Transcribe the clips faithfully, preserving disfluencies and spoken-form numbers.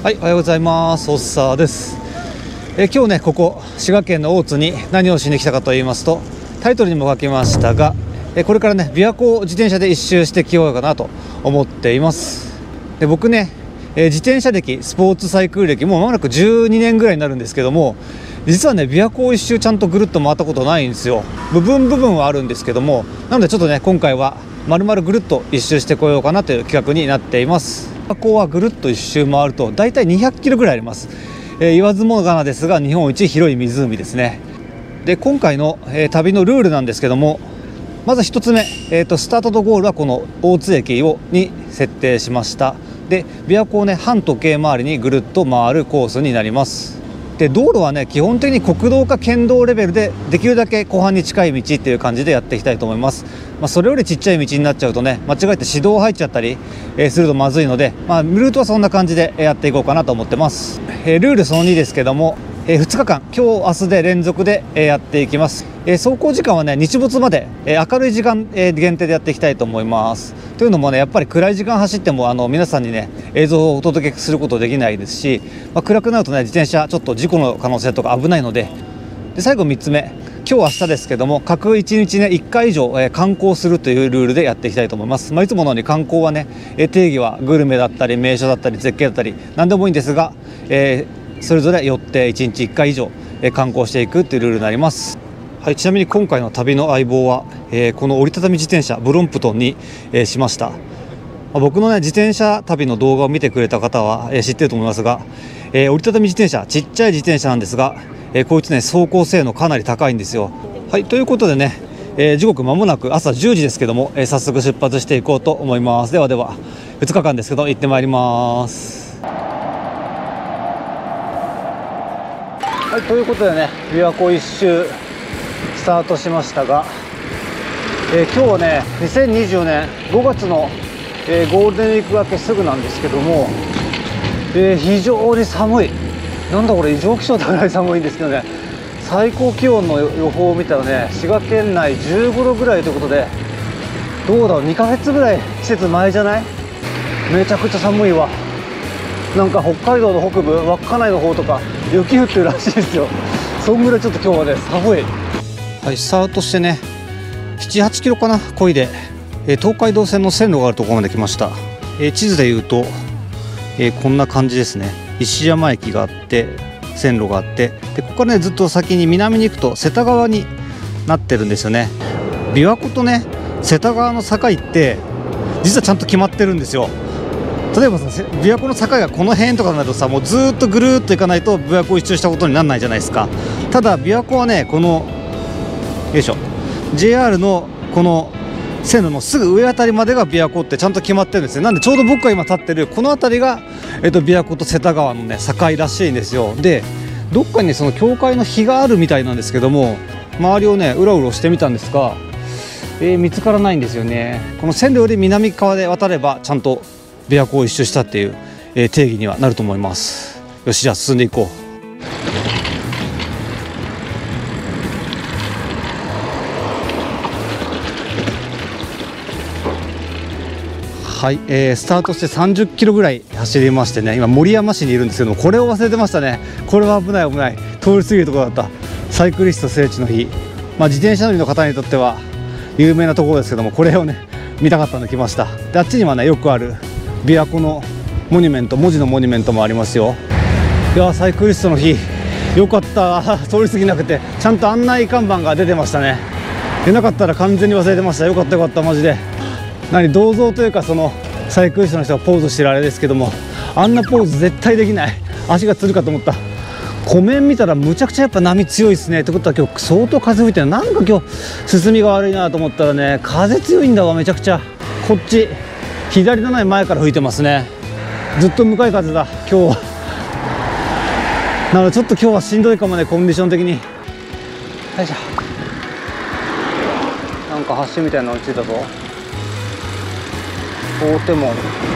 はい、おはようございます。おっさーです。え今日ね、ここ滋賀県の大津に何をしに来たかと言いますと、タイトルにも書きましたが、えこれからね琵琶湖を自転車で一周してきようかなと思っています。で僕ね、え自転車歴、スポーツサイクル歴もう間もなくじゅうにねんぐらいになるんですけども、実はね琵琶湖を一周ちゃんとぐるっと回ったことないんですよ。部分部分はあるんですけども、なのでちょっとね今回はまるまるぐるっと一周してこようかなという企画になっています。琵琶湖はぐるっと一周回るとだいたいにひゃくキロぐらいあります。えー、言わずもがなですが日本一広い湖ですね。で今回の、えー、旅のルールなんですけども、まずひとつめ、えー、とスタートとゴールはこの大津駅をに設定しました。で琵琶湖をね反時計回りにぐるっと回るコースになります。で道路はね基本的に国道か県道レベルでできるだけ湖畔に近い道っていう感じでやっていきたいと思います。まあ、それよりちっちゃい道になっちゃうとね間違えて市道入っちゃったり、えー、するとまずいので、まあ、ルートはそんな感じでやっていこうかなと思ってます。えー、ルールそのにですけども、えー、ふつかかん今日明日で連続で、えー、やっていきます。えー、走行時間はね日没まで、えー、明るい時間、えー、限定でやっていきたいと思います。というのもねやっぱり暗い時間走ってもあの皆さんにね映像をお届けすることできないですし、まあ、暗くなるとね自転車ちょっと事故の可能性とか危ないので、で最後みっつめ、今日明日ですけども各いちにちねいっかい以上、えー、観光するというルールでやっていきたいと思います。まあ、いつものように観光はね、えー、定義はグルメだったり名所だったり絶景だったり何でもいいんですが、えー、それぞれ寄っていちにちいっかい以上、えー、観光していくというルールになります。はい、ちなみに今回の旅の相棒は、えー、この折りたたみ自転車ブロンプトンに、えー、しました。まあ、僕のね自転車旅の動画を見てくれた方は、えー、知ってると思いますが、えー、折りたたみ自転車ちっちゃい自転車なんですが、えー、こいつね走行性能かなり高いんですよ。はい、ということでね、えー、時刻まもなく朝じゅうじですけども、えー、早速出発していこうと思います。ではではふつかかんですけど行ってまいります。はい、ということでね琵琶湖一周スタートしましたが、えー、今日はねにせんにじゅうねんごがつの、えー、ゴールデンウィーク明けすぐなんですけども、えー、非常に寒い。なんだこれ異常気象だぐらい寒いんですけどね、最高気温の予報を見たらね滋賀県内じゅうごどぐらいということで、どうだろうにかげつぐらい季節前じゃない？めちゃくちゃ寒いわ。なんか北海道の北部稚内の方とか雪降ってるらしいですよ。そんぐらいちょっと今日はね寒い。はい、スタートしてねななはちキロかな漕いで、えー、東海道線の線路があるところまで来ました。えー、地図でいうと、えー、こんな感じですね。石山駅があって線路があって、でここからねずっと先に南に行くと瀬田川になってるんですよね。琵琶湖とね瀬田川の境って実はちゃんと決まってるんですよ。例えばさ琵琶湖の境がこの辺とかになるとさもうずーっとぐるーっと行かないと琵琶湖一周したことにならないじゃないですか。ただ琵琶湖はねこのよいしょ ジェイアール のこの線路のすぐ上あたりまでが琵琶湖ってちゃんと決まってるんですよ。なんでちょうど僕が今立ってるこの辺りが、えっと、琵琶湖と瀬田川のね境らしいんですよ。でどっかにその境界の碑があるみたいなんですけども、周りをねうろうろしてみたんですが、えー、見つからないんですよね。この線路より南側で渡ればちゃんと琵琶湖を一周したっていう、えー、定義にはなると思います。よし、じゃあ進んでいこう。はい、えー、スタートしてさんじゅっキロぐらい走りましてね、今森山市にいるんですけども、これを忘れてましたね。これは危ない危ない、通り過ぎるところだった。サイクリスト聖地の日、まあ、自転車乗りの方にとっては有名なところですけども、これをね見たかったんで来ました。であっちにはねよくある琵琶湖のモニュメント、文字のモニュメントもありますよ。いやサイクリストの日よかった通り過ぎなくてちゃんと案内看板が出てましたね。出なかったら完全に忘れてました。よかったよかったマジで。何銅像というかそのサイクリストの人がポーズしてるあれですけども、あんなポーズ絶対できない。足がつるかと思った。湖面見たらむちゃくちゃやっぱ波強いですね。ってことは今日相当風吹いてる。なんか今日進みが悪いなと思ったらね風強いんだわめちゃくちゃ。こっち左斜め前から吹いてますね。ずっと向かい風だ今日は。なのでちょっと今日はしんどいかもねコンディション的に。よいしょ。なんか橋みたいなのついたぞ。大手門。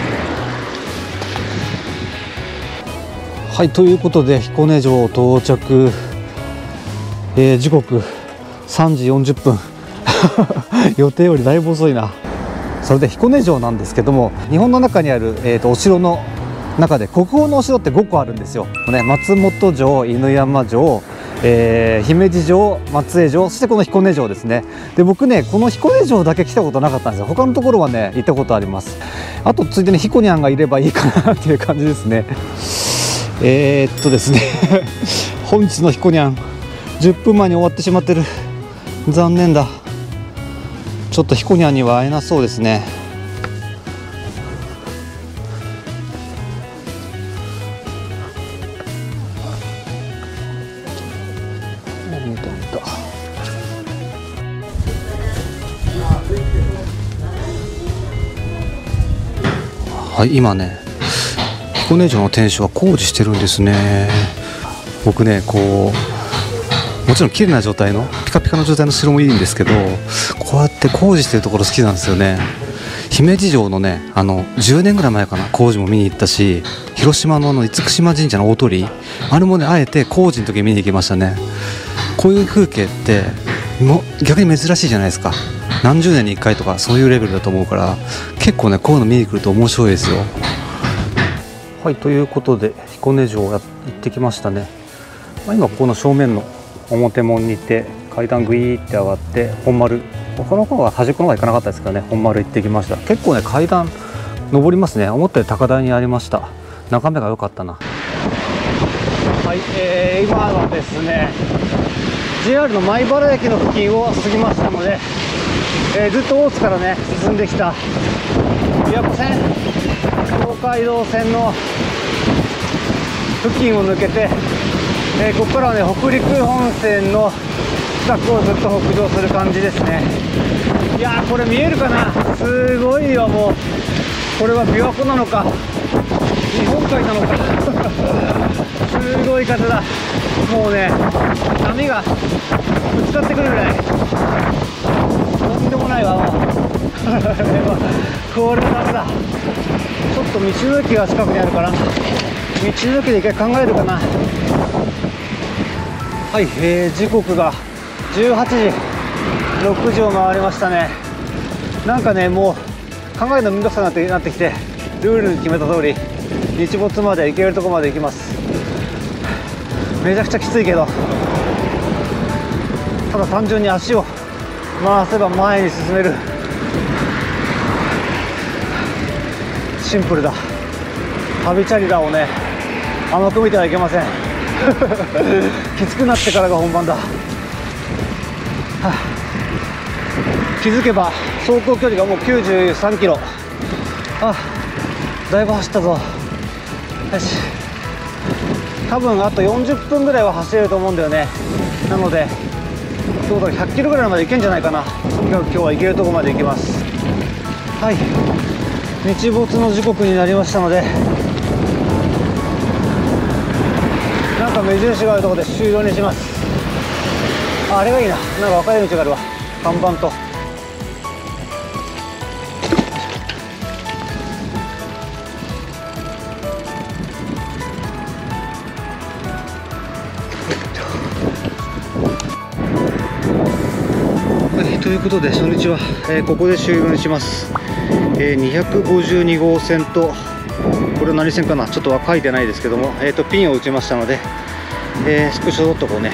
はい、ということで彦根城到着、えー、時刻さんじよんじゅっぷん予定よりだいぶ遅いな。それで彦根城なんですけども、日本の中にある、えー、とお城の中で国宝のお城ってごこあるんですよ、ね、松本城、犬山城、えー、姫路城、松江城、そしてこの彦根城ですね。で僕ねこの彦根城だけ来たことなかったんですよ。他のところはね行ったことあります。あとついでにひこにゃんがいればいいかなっていう感じですね。えー、っとですね本日のひこにゃんじゅっぷんまえに終わってしまってる。残念だ。ちょっとひこにゃんには会えなそうですね。はい、今ね彦根城の天守は工事してるんですね。僕ねこうもちろん綺麗な状態のピカピカの状態の城もいいんですけど、こうやって工事してるところ好きなんですよね。姫路城のねあのじゅうねんぐらい前かな工事も見に行ったし、広島のあの厳島神社の大鳥居あれもねあえて工事の時に見に行きましたね。こういう風景っても逆に珍しいじゃないですか。何十年にいっかいとかそういうレベルだと思うから、結構ねこういうの見に来ると面白いですよ。はい、ということで彦根城や行ってきましたね。まあ、今ここの正面の表門にいて階段グイーって上がって本丸、他の方は端っこの方は行かなかったですからね、本丸行ってきました。結構ね階段登りますね。思ったより高台にありました。眺めが良かったな。はい、えー、今はですね ジェイアール の米原駅の付近を過ぎましたので、えー、ずっと大津からね進んできた琵琶湖線東海道線の付近を抜けて、えー、ここからはね北陸本線の近くをずっと北上する感じですね。いやーこれ見えるかな、すごいよ。もうこれは琵琶湖なのか日本海なのかすごい風だ。もうね波がぶつかってくるぐらいとんでもないわ。もうこれダメだ。ちょっと道の駅が近くにあるから道の駅で一回考えるかな。はい、えー、時刻がじゅうはちじろくじを回りましたね。なんかねもう考えるのめんどくさくなってなってきて、ルールに決めた通り日没まで行けるところまで行きます。めちゃくちゃきついけど、ただ単純に足を回せば前に進める、シンプルだ。旅チャリラーをね甘く見てはいけませんきつくなってからが本番だ。はあ、気づけば走行距離がもうきゅうじゅうさんキロ。あ、だいぶ走ったぞ。よし、多分あとよんじゅっぷんぐらいは走れると思うんだよね。なのでどうだろう、ひゃっキロぐらいまで行けんじゃないかな。とにかく今日は行けるところまで行きます。はい、日没の時刻になりましたので、なんか目印があるところで終了にします。あ、あれがいいな、なんか分かれ道があるわ、看板と。はい、ということで初日は、えー、ここで終了にします。えー、にひゃくごじゅうにごうせんと、これは何線かな、ちょっとは書いてないですけども、えー、とピンを打ちましたので、えー、スクショ撮っとこうね。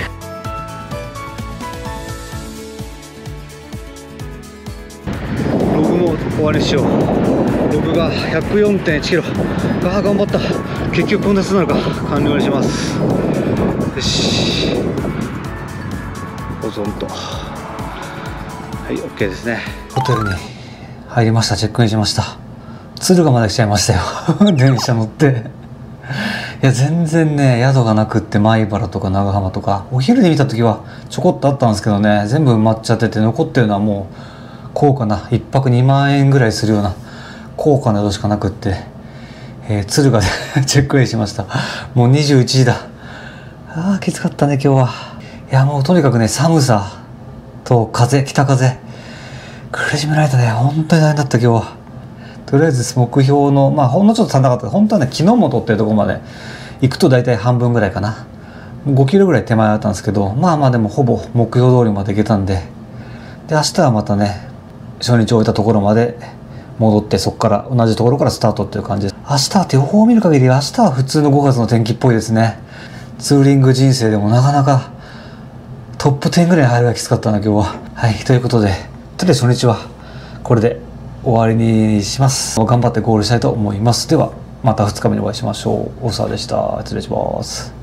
ログも終わりにしよう。ログが ひゃくよんてんいちキロ。ああ頑張った。結局こんなになるか。完了にします。よし、保存と。はい、 OK ですね。ホテルに入りました。チェックインしました。敦賀まで来ちゃいましたよ電車乗って。いや全然ね宿がなくって、米原とか長浜とかお昼に見た時はちょこっとあったんですけどね、全部埋まっちゃってて、残ってるのはもう高価ないっぱくにまんえんぐらいするような高価な宿しかなくって、えー、敦賀でチェックインしました。もうにじゅういちじだ。あーきつかったね今日は。いやもうとにかくね寒さと風、北風苦しめられたね。本当に大変だった今日は。とりあえず目標のまあほんのちょっと足んなかった。本当はね昨日も取ってるところまで行くと大体半分ぐらいかな、ごキロぐらい手前だったんですけど、まあまあでもほぼ目標通りまで行けたんで、で明日はまたね初日終えたところまで戻って、そこから同じところからスタートっていう感じです。明日は予報を見る限り、明日は普通のごがつの天気っぽいですね。ツーリング人生でもなかなかトップじゅうぐらい入るがきつかったな今日は。はい、ということでとりあえず初日はこれで終わりにします。頑張ってゴールしたいと思います。ではまたふつかめにお会いしましょう。大沢でした。失礼します。